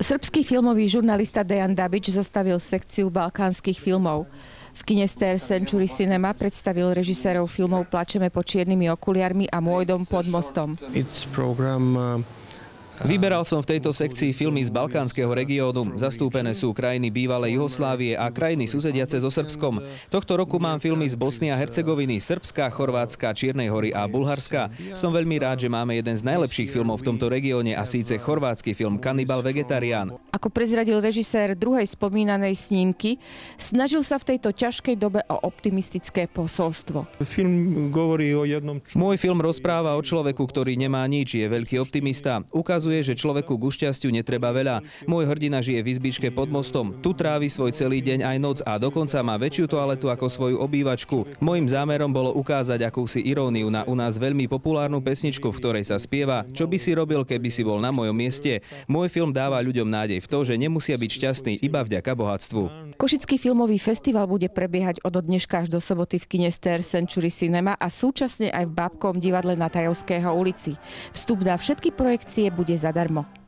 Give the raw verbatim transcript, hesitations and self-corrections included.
Srbský filmový žurnalista Dejan Dabič zostavil sekciu balkánskych filmov. V kine Star Century Cinema predstavil režisérov filmov Plačeme pod čiernymi okuliarmi a Môj dom pod mostom. Vyberal som v tejto sekcii filmy z balkánskeho regiónu. Zastúpené sú krajiny bývalej Juhoslávie a krajiny susediace so Srbskom. Tohto roku mám filmy z Bosny a Hercegoviny, Srbska, Chorvátska, Čiernej Hory a Bulharska. Som veľmi rád, že máme jeden z najlepších filmov v tomto regióne, a síce chorvátsky film Kanibal vegetarián. Ako prezradil režisér druhej spomínanej snímky, snažil sa v tejto ťažkej dobe o optimistické posolstvo. Film hovorí o jednom... Môj film rozpráva o človeku, ktorý nemá nič, je veľký optimista. Ukazuje, že človeku ku šťastiu netreba veľa. Môj hrdina žije v izbičke pod mostom. Tu trávi svoj celý deň aj noc a dokonca má väčšiu toaletu ako svoju obývačku. Mojím zámerom bolo ukázať akúsi iróniu na u nás veľmi populárnu pesničku, v ktorej sa spieva: Čo by si robil, keby si bol na mojom mieste? Môj film dáva ľuďom nádej v to, že nemusia byť šťastní iba vďaka bohatstvu. Košický filmový festival bude prebiehať od dneška až do soboty v kine Star Century Cinema a súčasne aj v Bábkovom divadle na Tajovského ulici. Vstup na všetky projekcie bude zadarmo.